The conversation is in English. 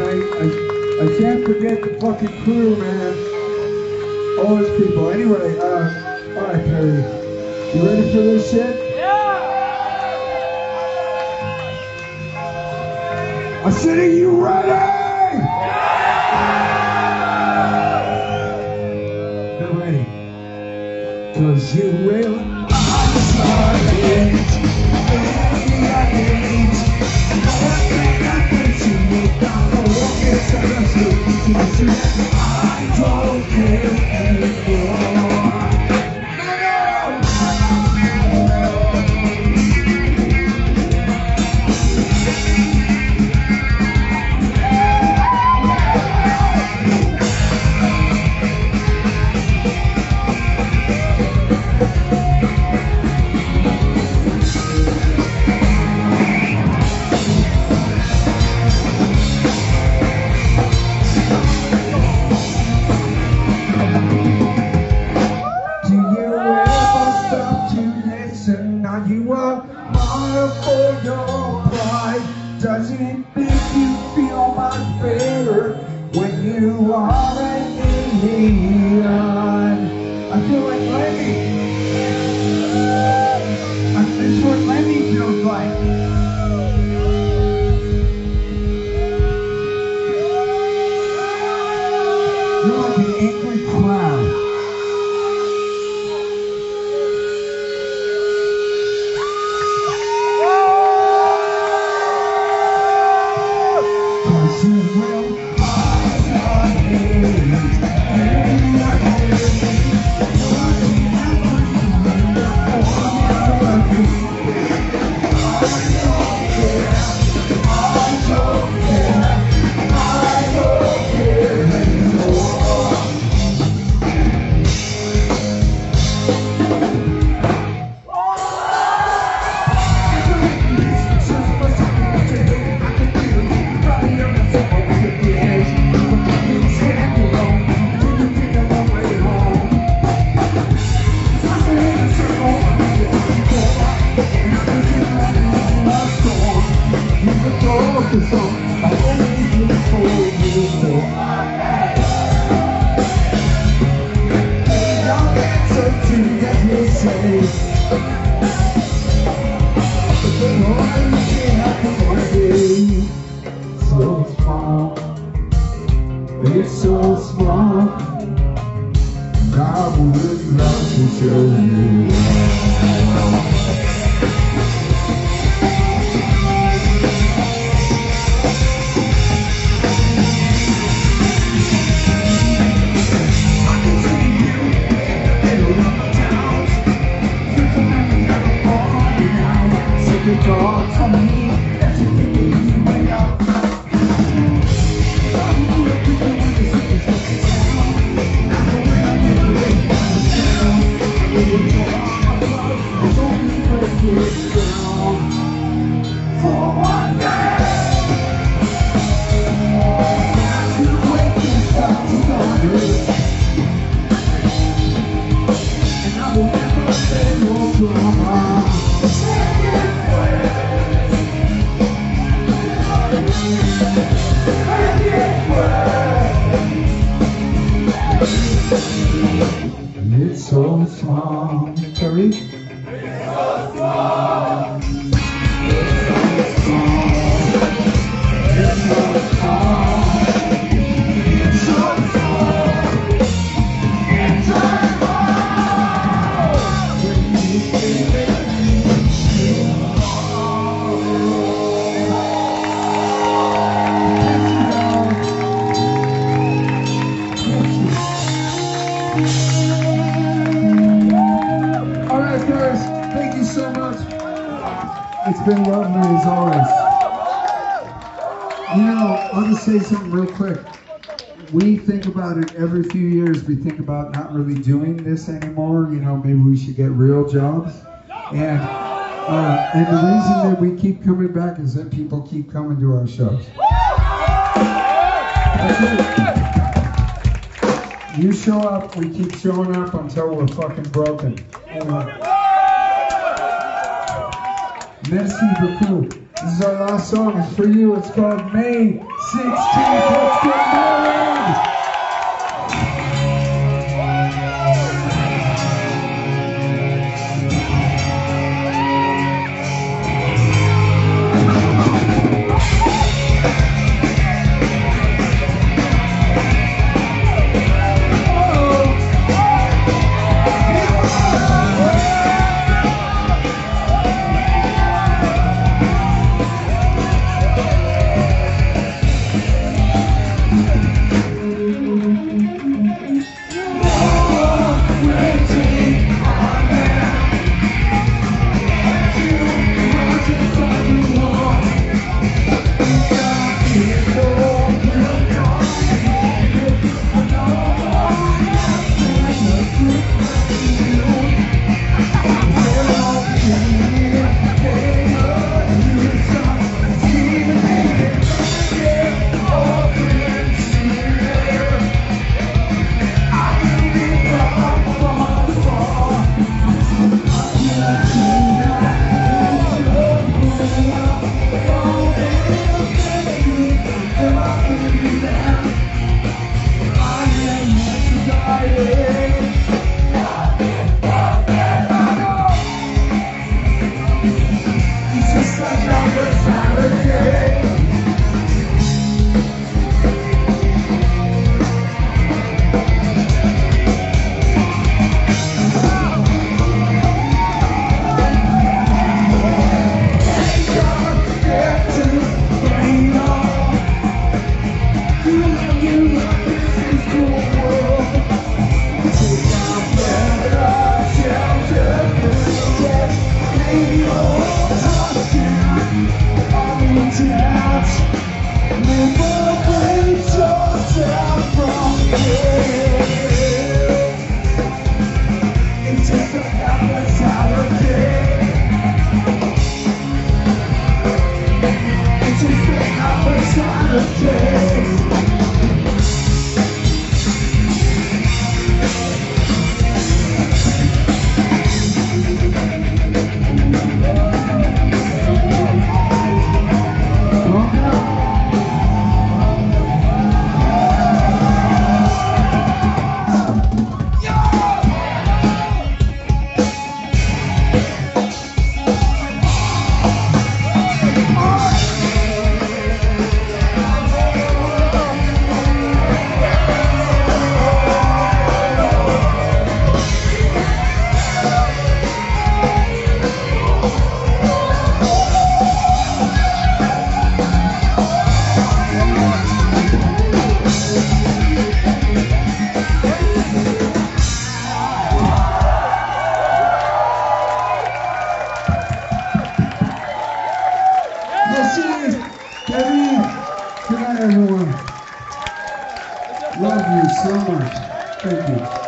I can't forget the fucking crew, man. All those people. Anyway, alright, Perry. You ready for this shit? Yeah! I said, are you ready? Yeah! They're ready. 'Cause you will. I don't care anymore. You are martyr for your pride. Doesn't it make you feel much better when you are an Indian? I feel like Lemmy. This is what Lemmy feels like. You're like an angry clown. It's so small, I would love to show you. It's so small, Terry. It's so small. It's so small. It's so small. It's so Thank you so much. It's been lovely as always. You know, I'll just say something real quick. We think about it every few years. We think about not really doing this anymore. You know, maybe we should get real jobs. And the reason that we keep coming back is that people keep coming to our shows. That's it. You show up, we keep showing up until we're fucking broken. Merci beaucoup. This is our last song. It's for you. It's called May 16th. Let's get married! Good night, everyone. Love you so much. Thank you.